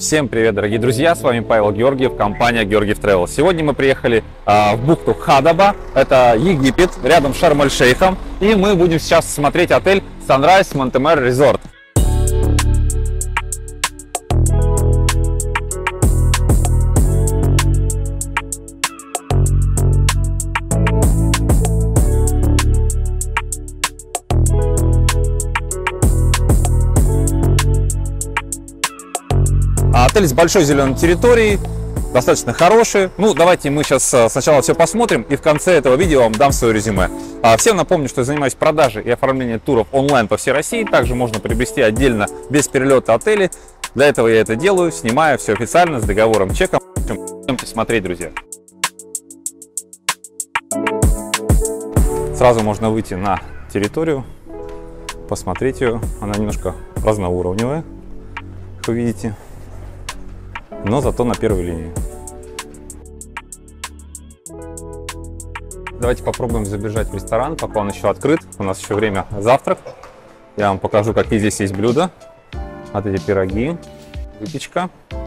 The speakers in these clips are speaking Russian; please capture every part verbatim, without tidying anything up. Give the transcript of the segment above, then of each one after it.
Всем привет, дорогие друзья, с вами Павел Георгиев, компания Георгиев Travel. Сегодня мы приехали а, в бухту Хадаба, это Египет, рядом с Шарм-эль-Шейхом, и мы будем сейчас смотреть отель Sunrise Montemare Resort. Отель с большой зеленой территорией, достаточно хороший. Ну, давайте мы сейчас сначала все посмотрим, и в конце этого видео вам дам свое резюме. Всем напомню, что я занимаюсь продажей и оформлением туров онлайн по всей России. Также можно приобрести отдельно, без перелета, отели. Для этого я это делаю, снимаю все официально, с договором, чеком. Идемте смотреть, друзья. Сразу можно выйти на территорию, посмотреть ее. Она немножко разноуровневая, как вы видите, но зато на первой линии. Давайте попробуем забежать в ресторан, пока он еще открыт. У нас еще время завтрак. Я вам покажу, какие здесь есть блюда. Вот эти пироги, выпечка,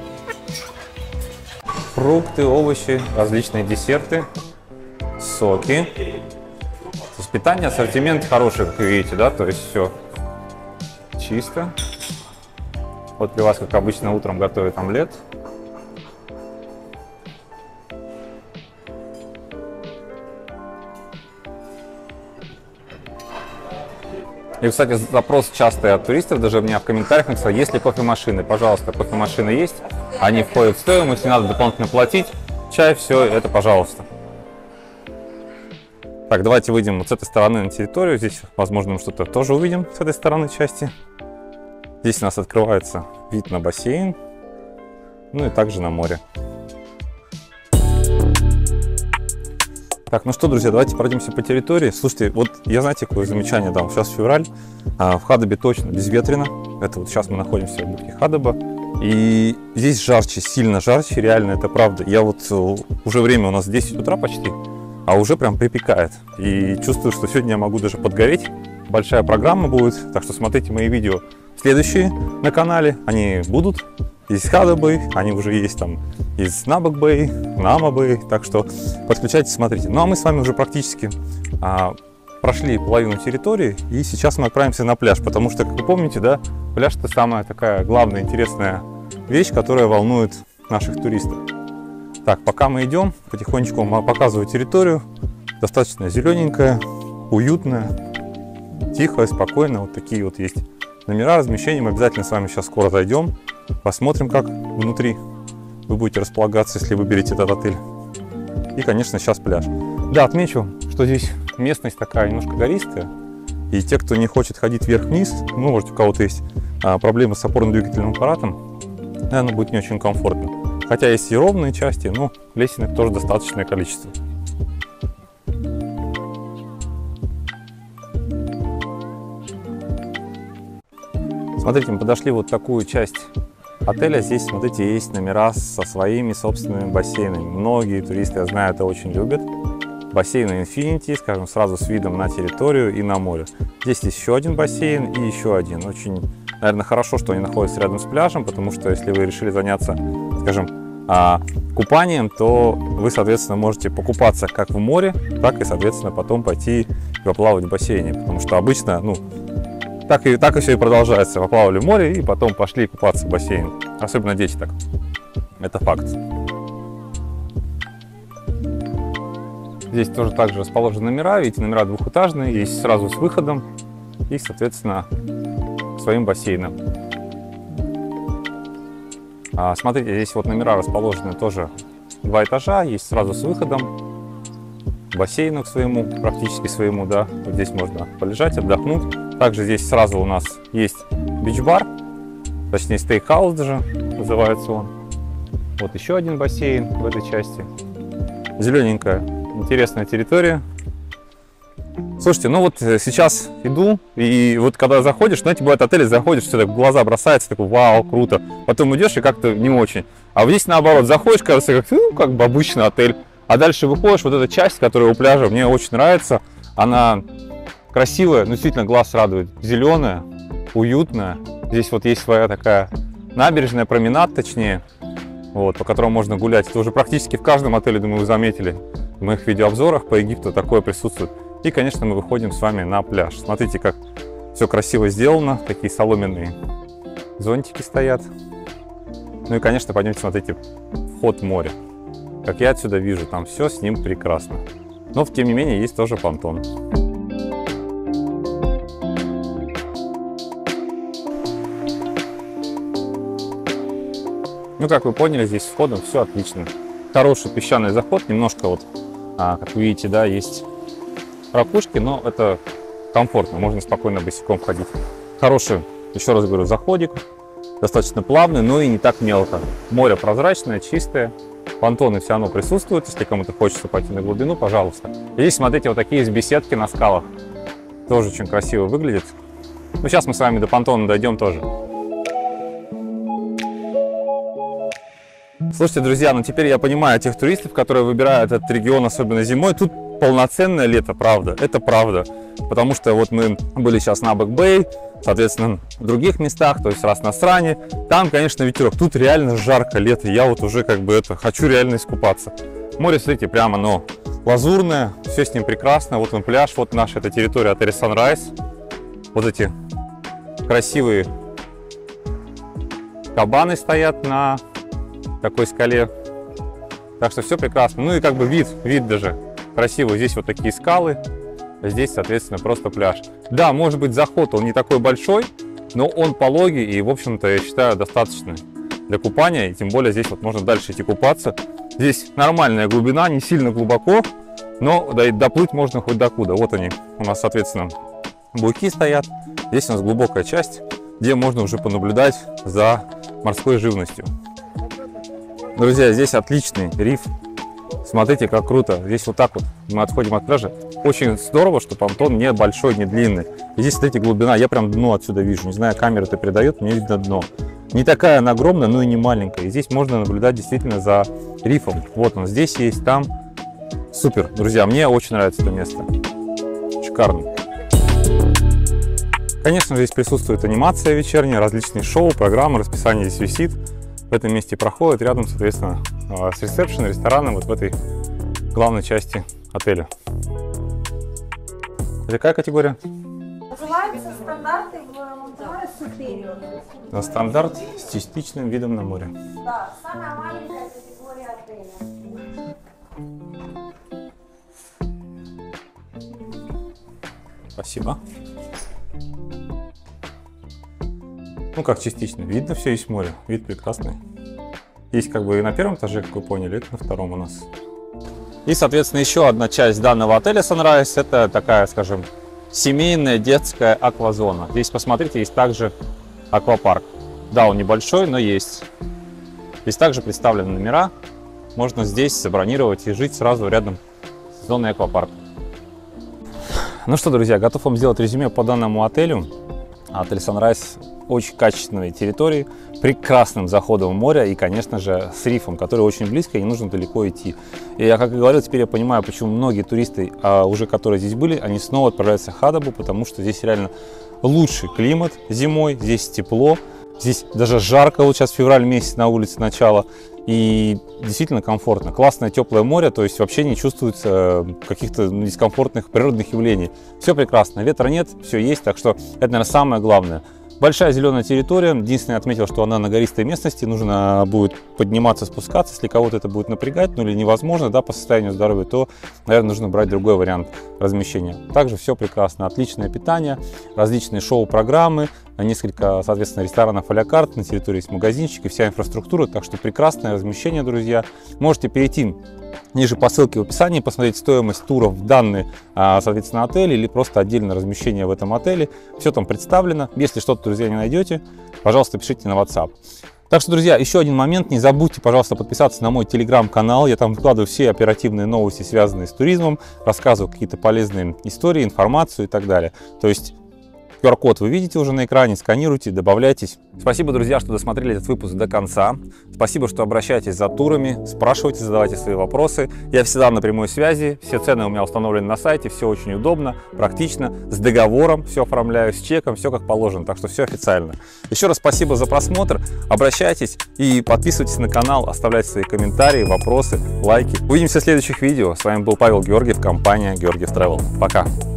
фрукты, овощи, различные десерты, соки. То есть питание, ассортимент хороший, как вы видите, да, то есть все чисто. Вот для вас, как обычно, утром готовят омлет. И, кстати, запрос частый от туристов, даже у меня в комментариях написал, есть ли кофемашины. Пожалуйста, кофемашины есть, они входят в стоимость, не надо дополнительно платить. Чай, все это, пожалуйста. Так, давайте выйдем вот с этой стороны на территорию. Здесь, возможно, мы что-то тоже увидим с этой стороны части. Здесь у нас открывается вид на бассейн, ну и также на море. Так, ну что, друзья, давайте пройдемся по территории. Слушайте, вот я, знаете, какое замечание дам. Сейчас февраль, а в Хадабе точно безветренно. Это вот сейчас мы находимся в бухте Хадаба. И здесь жарче, сильно жарче, реально, это правда. Я вот уже время у нас десять утра почти, а уже прям припекает. И чувствую, что сегодня я могу даже подгореть. Большая программа будет, так что смотрите мои видео следующие на канале. Они будут из Хадабы, они уже есть там из Набок-Бэй, Нама-Бэй, так что подключайтесь, смотрите. Ну а мы с вами уже практически а, прошли половину территории, и сейчас мы отправимся на пляж, потому что, как вы помните, да, пляж — это самая такая главная интересная вещь, которая волнует наших туристов. Так, пока мы идем, потихонечку вам показываю территорию. Достаточно зелененькая, уютная, тихая, спокойная. Вот такие вот есть номера, размещения. Мы обязательно с вами сейчас скоро зайдем, посмотрим, как внутри вы будете располагаться, если выберете этот отель. И, конечно, сейчас пляж. Да, отмечу, что здесь местность такая немножко гористая. И те, кто не хочет ходить вверх-вниз, ну, может, у кого-то есть а, проблемы с опорно-двигательным аппаратом, наверное, будет не очень комфортно. Хотя есть и ровные части, но лесенок тоже достаточное количество. Смотрите, мы подошли вот в такую часть отеля. Здесь, смотрите, есть номера со своими собственными бассейнами. Многие туристы, я знаю, это очень любят. Бассейн Infinity, скажем, сразу с видом на территорию и на море. Здесь есть еще один бассейн и еще один. Очень, наверное, хорошо, что они находятся рядом с пляжем, потому что если вы решили заняться, скажем, купанием, то вы, соответственно, можете покупаться как в море, так и, соответственно, потом пойти поплавать в бассейне. Потому что обычно, ну, Так и, так и все и продолжается. Поплавали в море и потом пошли купаться в бассейн. Особенно дети так. Это факт. Здесь тоже также расположены номера. Видите, номера двухэтажные. Есть сразу с выходом и, соответственно, своим бассейном. А, смотрите, здесь вот номера расположены тоже два этажа. Есть сразу с выходом. Бассейну к своему, практически своему, да. Вот здесь можно полежать, отдохнуть. Также здесь сразу у нас есть бич-бар, точнее стейкхаус даже называется он. Вот еще один бассейн в этой части. Зелененькая, интересная территория. Слушайте, ну вот сейчас иду, и вот когда заходишь, знаете, бывает отели, заходишь, все так в глаза бросается, такой, вау, круто. Потом идешь и как-то не очень. А вот здесь наоборот, заходишь, кажется, как, ну, как бы обычный отель. А дальше выходишь, вот эта часть, которая у пляжа, мне очень нравится. Она красивая, ну, действительно глаз радует. Зеленая, уютная. Здесь вот есть своя такая набережная, променад точнее, вот, по которому можно гулять. Это уже практически в каждом отеле, думаю, вы заметили. В моих видеообзорах по Египту такое присутствует. И, конечно, мы выходим с вами на пляж. Смотрите, как все красиво сделано. Такие соломенные зонтики стоят. Ну и, конечно, пойдемте смотрите вход в море. Как я отсюда вижу, там все с ним прекрасно. Но, тем не менее, есть тоже понтон. Ну, как вы поняли, здесь с входом все отлично. Хороший песчаный заход, немножко вот, а, как вы видите, да, есть ракушки, но это комфортно, можно спокойно босиком ходить. Хороший, еще раз говорю, заходик, достаточно плавный, но и не так мелко. Море прозрачное, чистое, понтоны все равно присутствуют, если кому-то хочется пойти на глубину, пожалуйста. И здесь, смотрите, вот такие есть беседки на скалах, тоже очень красиво выглядит. Ну, сейчас мы с вами до понтона дойдем тоже. Слушайте, друзья, ну теперь я понимаю тех туристов, которые выбирают этот регион, особенно зимой. Тут полноценное лето, правда, это правда. Потому что вот мы были сейчас на Бэк-Бэй, соответственно, в других местах, то есть раз на Сране. Там, конечно, ветерок. Тут реально жарко лето. Я вот уже как бы это, хочу реально искупаться. Море, смотрите, прямо, но лазурное, все с ним прекрасно. Вот он пляж, вот наша эта территория отеля Sunrise. Вот эти красивые кабаны стоят на такой скале. Так что все прекрасно. Ну и как бы вид, вид даже красивый. Здесь вот такие скалы, здесь, соответственно, просто пляж. Да, может быть, заход он не такой большой, но он пологий и, в общем-то, я считаю, достаточно для купания. И тем более здесь вот можно дальше идти купаться. Здесь нормальная глубина, не сильно глубоко, но доплыть можно хоть докуда. Вот они у нас, соответственно, буйки стоят. Здесь у нас глубокая часть, где можно уже понаблюдать за морской живностью. Друзья, здесь отличный риф. Смотрите, как круто. Здесь вот так вот мы отходим от пляжа. Очень здорово, что понтон не большой, не длинный. И здесь, смотрите, глубина. Я прям дно отсюда вижу. Не знаю, камера это передает, мне видно дно. Не такая она огромная, но и не маленькая. И здесь можно наблюдать действительно за рифом. Вот он здесь есть, там. Супер, друзья, мне очень нравится это место. Шикарно. Конечно, здесь присутствует анимация вечерняя, различные шоу, программы, расписание здесь висит. В этом месте проходит рядом, соответственно, с ресепшеном, рестораном, вот в этой главной части отеля. Это какая категория? Называется стандарты в Монтеморе Супериор. На стандарт с частичным видом на море. Да, самая маленькая категория отеля. Спасибо. Ну как частично, видно все, есть море, вид прекрасный. Есть как бы и на первом этаже, как вы поняли, это на втором у нас. И, соответственно, еще одна часть данного отеля Sunrise, это такая, скажем, семейная детская аквазона. Здесь, посмотрите, есть также аквапарк. Да, он небольшой, но есть. Здесь также представлены номера. Можно здесь забронировать и жить сразу рядом с зоной аквапарка. Ну что, друзья, готов вам сделать резюме по данному отелю. Отель Sunrise очень качественной территории, прекрасным заходом в море и, конечно же, с рифом, который очень близко и не нужно далеко идти. И я, как и говорил, теперь я понимаю, почему многие туристы, а уже которые здесь были, они снова отправляются в Хадабу, потому что здесь реально лучший климат зимой, здесь тепло, здесь даже жарко, вот сейчас февраль месяц на улице начало, и действительно комфортно. Классное теплое море, то есть вообще не чувствуется каких-то дискомфортных природных явлений. Все прекрасно, ветра нет, все есть, так что это, наверное, самое главное. Большая зеленая территория. Единственное, я отметил, что она на гористой местности. Нужно будет подниматься, спускаться. Если кого-то это будет напрягать, ну или невозможно, да, по состоянию здоровья, то, наверное, нужно брать другой вариант размещения. Также все прекрасно. Отличное питание, различные шоу-программы, несколько, соответственно, ресторанов а-ля карт. На территории есть магазинчики, вся инфраструктура. Так что прекрасное размещение, друзья. Можете перейти ниже по ссылке в описании, посмотреть стоимость туров в данный, соответственно, отель или просто отдельное размещение в этом отеле. Все там представлено. Если что-то, друзья, не найдете, пожалуйста, пишите на WhatsApp. Так что, друзья, еще один момент. Не забудьте, пожалуйста, подписаться на мой телеграм-канал. Я там выкладываю все оперативные новости, связанные с туризмом, рассказываю какие-то полезные истории, информацию и так далее. То есть, ку ар-код вы видите уже на экране, сканируйте, добавляйтесь. Спасибо, друзья, что досмотрели этот выпуск до конца. Спасибо, что обращаетесь за турами, спрашивайте, задавайте свои вопросы. Я всегда на прямой связи, все цены у меня установлены на сайте, все очень удобно, практично, с договором все оформляю, с чеком, все как положено, так что все официально. Еще раз спасибо за просмотр, обращайтесь и подписывайтесь на канал, оставляйте свои комментарии, вопросы, лайки. Увидимся в следующих видео. С вами был Павел Георгиев, компания Georgiev Travel. Пока!